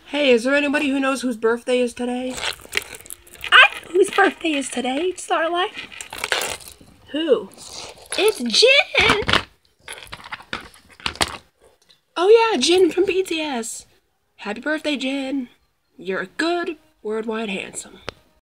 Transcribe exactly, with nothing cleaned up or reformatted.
Hey, is there anybody who knows whose birthday is today? I know whose birthday is today, Starlight. Who? It's Jin! Oh yeah, Jin from B T S. Happy birthday, Jin. You're a good, worldwide handsome.